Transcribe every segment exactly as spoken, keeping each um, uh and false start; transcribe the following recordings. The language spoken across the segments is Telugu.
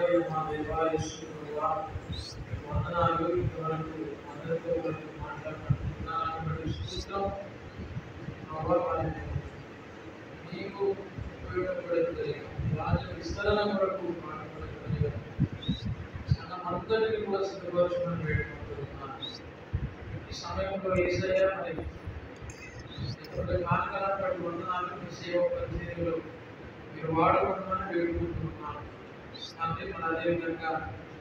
అయిన మా దేవా యేసు ప్రభువా వందనాలు. ఇంతవరకు అందరితో మాట్లాడుతున్నారు స్తోత్రం ప్రభావ. మీకు ఉపయోగపడుతుంది రాజ విస్తరణ కొరకు మాట్లాడుతుంది మనమందరికీ కూడా సిద్ధపరచమని వేడుకుంటున్నాను. ఈ సమయంలో యేసయ్య మరి ఇప్పుడు కాలకాలపాటు వందనాలు మీ సేవ పరిచర్యలో మీరు వాడుకోవడం వేడుకుంటున్నాను. తండ్రి మన అదేవిధంగా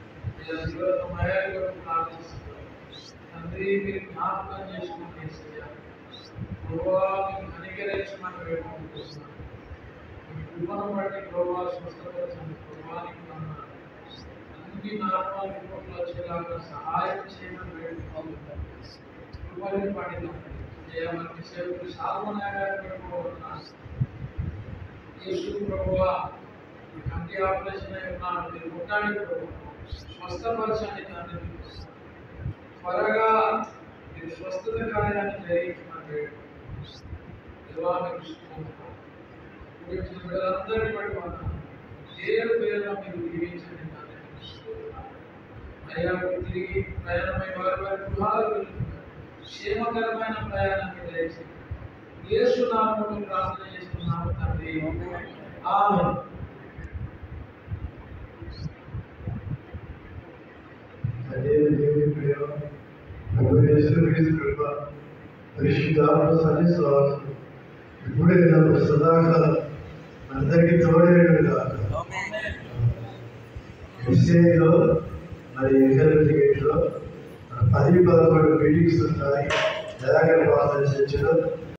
మయాలు ప్రార్థిస్తున్నాను. తండ్రి మీరు జ్ఞాపకం చేసుకుని యేసయ్య ప్రభువా మీకు అనుగ్రహించమని వేడుకుంటున్నాను. మీ కృపను బట్టి ప్రభువా స్వస్థపరచండి. ప్రభువానికి వందనాలు. అన్ని నార్మల్ రిపోర్ట్లు వచ్చేలాగా సహాయం చేయమని వేడుకుంటున్నాను. కృపని పడిన చేయమని సేవకులు సాల్మోనాగా వేడుకోబోతున్నాను. యేసు ప్రభువా మీ కంటి ఆపరేషన్ అయి ఉన్నాను. మీరు ముట్టాడి ప్రభువా స్వస్థపరచండి తండ్రి. త్వరగా మీరు స్వస్థత కార్యాన్ని జరిగించమని వేడుకుంటున్నాను. బిడ్డలందరినీ బట్టి వందనాలు. పేరు పేరున మీరు దీవించండి తండ్రి. అయ్యా తిరిగి ప్రయాణమై వారి వారి గృహాలకు వెళ్తున్నారు. క్షేమకరమైన ప్రయాణాన్ని దయచేయండి. యేసు నామములో ప్రార్థన చేస్తున్నాము తండ్రి. ఆమేన్. అదే దేవుని ప్రేమ ప్రభు యేసుక్రీస్తు కృప పరిశుద్ధాత్మ సన్నిధానం ఇప్పుడే నాకు సదాకాలం అందరికీ తోడేడు కాక. ఎస్ఏలో మరి ఎగ్జామినేషన్లో పది పదకొండు మీటింగ్స్ ఉంటాయి. దయాకర్ పాస్ చర్చిలో